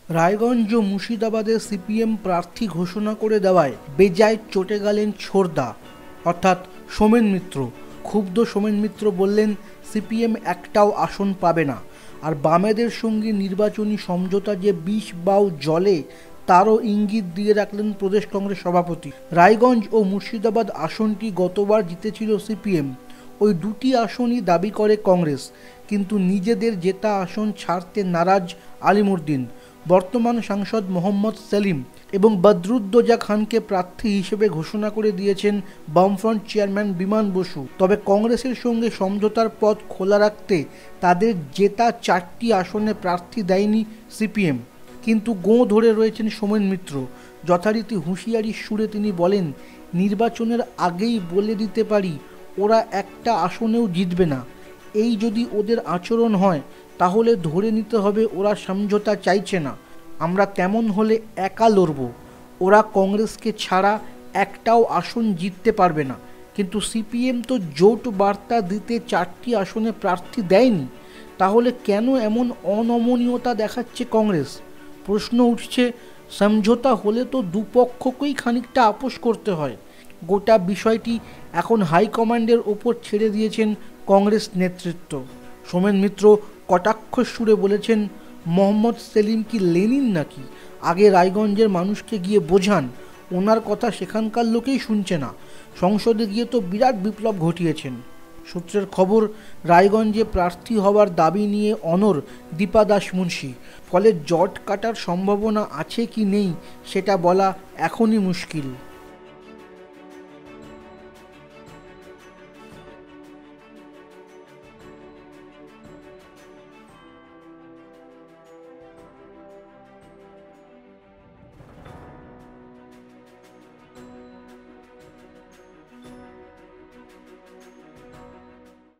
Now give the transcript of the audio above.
রায়গঞ্জ ও মুর্শিদাবাদে সিপিএম প্রার্থী ঘোষণা করে দেওয়ায় বেজায় চটে গেলেন ছোড়দা অর্থাৎ সোমেন মিত্র। ক্ষুব্ধ সোমেন মিত্র বললেন, সিপিএম একটাও আসন পাবে না, আর বামেদের সঙ্গে নির্বাচনী সমঝোতা যে বিষ বাও জলে তারও ইঙ্গিত দিয়ে রাখলেন প্রদেশ কংগ্রেস সভাপতি। রায়গঞ্জ ও মুর্শিদাবাদ আসনটি গতবার জিতেছিল সিপিএম। ওই দুটি আসনই দাবি করে কংগ্রেস, কিন্তু নিজেদের জেতা আসন ছাড়তে নারাজ আলিমুদ্দিন। বর্তমান সাংসদ মোহাম্মদ সেলিম এবং বদরুদ্দোজা খানকে প্রার্থী হিসেবে ঘোষণা করে দিয়েছেন বামফ্রন্ট চেয়ারম্যান বিমান বসু। তবে কংগ্রেসের সঙ্গে সমঝোতার পথ খোলা রাখতে তাদের জেতা 4টি আসনে প্রার্থী দেয়নি সিপিএম। কিন্তু গোঁ ধরে রয়েছেন সোমেন মিত্র। যথারীতি হুঁশিয়ারির সুরে তিনি বলেন, নির্বাচনের আগেই বলে দিতে পারি ওরা একটা আসনেও জিতবে না। এই যদি ওদের আচরণ হয় তাহলে ধরে নিতে হবে ওরা সমঝোতা চাইছে না। আমরা তেমন হলে একা লড়ব। ওরা কংগ্রেসকে ছাড়া একটাও আসন জিততে পারবে না। কিন্তু সিপিএম তো জোট বার্তা দিতে 4টি আসনে প্রার্থী দেয়নি, তাহলে কেন এমন অনমনীয়তা দেখাচ্ছে কংগ্রেস? প্রশ্ন উঠছে, সমঝোতা হলে তো দুপক্ষকেই খানিকটা আপোষ করতে হয়। গোটা বিষয়টি এখন হাইকমান্ডের ওপর ছেড়ে দিয়েছেন কংগ্রেস নেতৃত্ব। সোমেন মিত্র কটাক্ষ সুরে বলেছেন, মোহাম্মদ সেলিম কি লেনিন নাকি? আগে রায়গঞ্জের মানুষকে গিয়ে বোঝান, ওনার কথা সেখানকার লোকেই শুনছে না। সংসদে গিয়ে তো বিরাট বিপ্লব ঘটিয়েছেন। সূত্রের খবর, রায়গঞ্জে প্রার্থী হওয়ার দাবি নিয়ে অনড় দীপা দাস মুন্সি। ফলে জট কাটার সম্ভাবনা আছে কি নেই সেটা বলা এখনই মুশকিল।